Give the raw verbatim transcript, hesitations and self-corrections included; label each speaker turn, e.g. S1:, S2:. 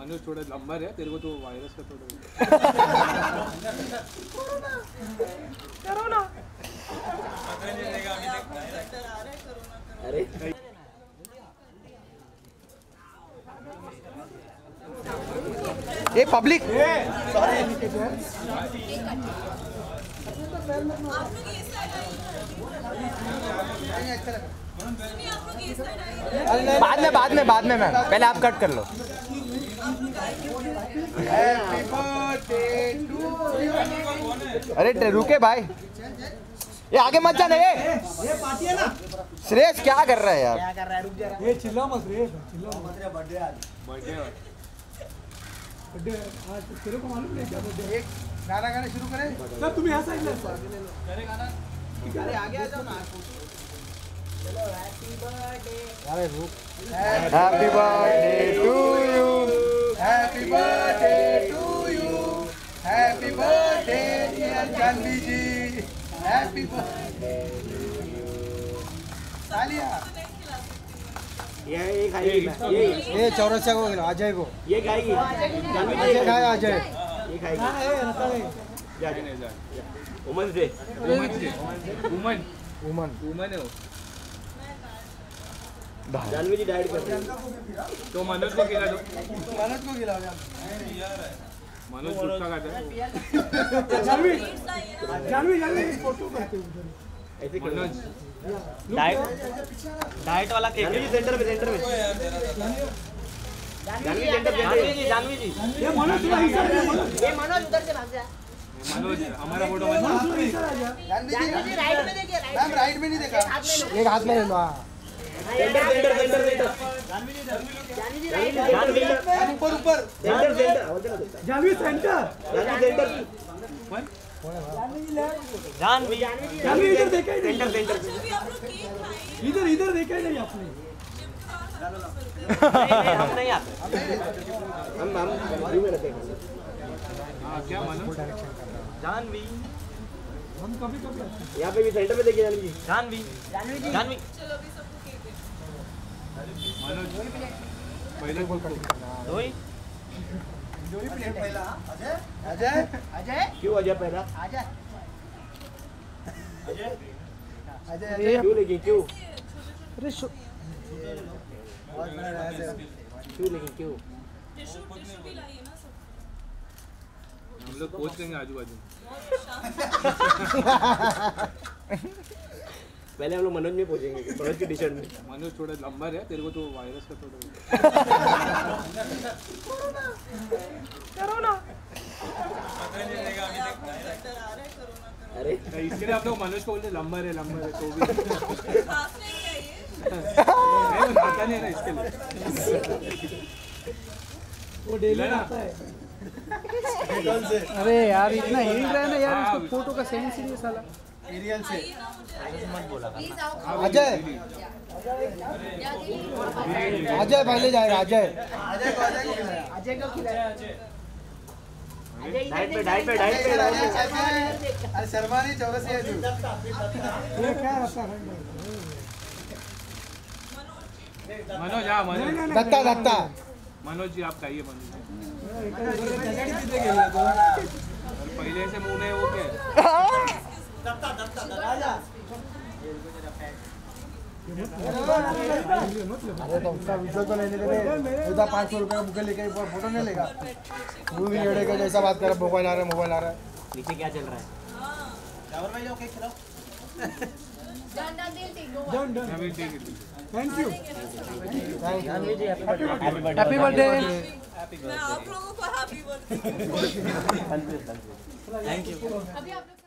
S1: मनोज थोड़ा लंबा है, तेरे को तो वायरस का थोड़ा
S2: कोरोना अरे
S3: ये पब्लिक बाद में बाद में बाद में मैम पहले आप कट कर लो। अरे रुके भाई, ये आगे मत जाना। ये
S4: ये पार्टी है ना,
S3: श्रेयस क्या कर रहा है यार?
S4: क्या कर रहा है? रुक जा।
S5: ये चिल्ला मत रे, चिल्ला मत रे।
S4: बर्थडे आज
S1: बर्थडे
S5: बर्थडे आज तेरे को मालूम नहीं क्या बर्थडे?
S4: एक गाना गाना शुरू करें।
S5: सर तुम यहाँ साइड ले
S4: करे गाना। अरे आगे आ जाओ ना। चलो हैप्पी बर्थडे।
S3: अरे रुक। Happy birthday to you,
S4: happy birthday to you, happy birthday dear Janvi ji, happy birthday. तालियां।
S2: ये ये खाएगी, ये
S3: ये चौरसिया को खिलाओ, अजय को।
S2: ये खाएगी,
S3: अजय खाए, अजय
S2: ये खाएगी। जा जा जा women's day,
S1: woman woman
S3: woman
S1: woman है वो।
S2: जानवी जी डाइट कर रहे हैं।
S1: तो मनोज को खिला दो,
S4: मनोज को खिलाओ यार।
S1: मनोज गुटखा खाता है।
S5: जानवी जानवी जानवी फोटो करते हैं
S2: ऐसे
S1: मनोज
S2: डाइट डाइट वाला केक जानवी जी सेंटर में, सेंटर में जानवी सेंटर, जानवी जी जानवी जी
S5: ये मनोज थोड़ा इधर है, मनोज
S4: ये मनोज उधर से भाग जा।
S1: मनोज हमारा फोटो
S5: मनोज
S1: मनोज
S5: थोड़ा इधर आ जा।
S4: जानवी जी राइट में देखिए, मैम राइट में नहीं देखा।
S3: एक हाथ में ले लो। हाँ
S2: centre centre centre centre
S4: Janvi ji
S2: Janvi
S4: ऊपर ऊपर
S2: centre centre
S5: Janvi centre,
S2: Janvi centre Janvi
S5: Janvi इधर देखा ही नहीं,
S2: सेंटर सेंटर
S5: इधर इधर देखा ही नहीं आपने।
S2: हम नहीं आते, हम हम व्यू में रहते हैं।
S1: हाँ क्या मनोज
S2: जानवी
S5: हम कभी कभी आते हैं।
S2: यहाँ पे भी सेंटर में देखिए जानवी जी, जानवी जानवी
S1: मनोज पहले बोल कर
S2: दो ही
S4: जो ही प्लेट पहला। अजय अजय अजय
S2: क्यों अजय पहला
S4: अजय अजय अजय
S2: क्यों लेकिन क्यों
S3: अरे
S4: बहुत बड़ा राज है।
S2: क्यों लेकिन क्यों
S1: हम लोग कोच करेंगे आजू बाजू।
S2: पहले हम लोग मनोज में पहुंचेंगे, मनोज की टी शर्ट में।
S1: मनोज थोड़ा लंबा है, तेरे को तो वायरस का थोड़ा
S5: कोरोना
S2: अरे
S1: इसके लिए आप लोग मनोज को बोलते लंबा है लंबा है तो भी नहीं वो आता नहीं है ना इसके लिए।
S5: वो डेली आता है।
S3: अरे यार इतना हिल रहा है ना यार, इसको फोटो का सेंस ही नहीं साला।
S4: एरियल से
S3: अजय अजय पहले जाएगा। अजय
S4: अजय को अजय को खिलाया। अजय को खिलाया।
S2: डाइट पे डाइट पे डाइट पे डाइट पे
S4: अरे शर्मा नहीं, चौरसिया तू।
S5: ये क्या रखा है?
S1: मनोज हाँ मनोज
S3: दत्ता दत्ता
S1: मनोज जी आप खाइए मनोज जी।
S5: तिथे गेला तो
S1: और पहले से मुंह में वो क्या है?
S4: दत्ता दत्ता राजा।
S3: अरे तो उसका वीडियो तो लेने दे, उधर पाँच सौ रुपये का बुके लेके फोटो नहीं लेगा। वो भी लेने का जैसा बात कर रहा, मोबाइल आ रहा है मोबाइल आ रहा है।
S2: नीचे क्या चल रहा है?
S4: चावल भाई जाओ केक खिलाओ।
S5: डन डन
S1: अभी ठीक है।
S5: Thank you
S2: Janvi ji happy birthday,
S3: happy birthday.
S6: मैं आप लोगों को हैप्पी बर्थडे।
S2: Thank you.
S6: अभी आप लोग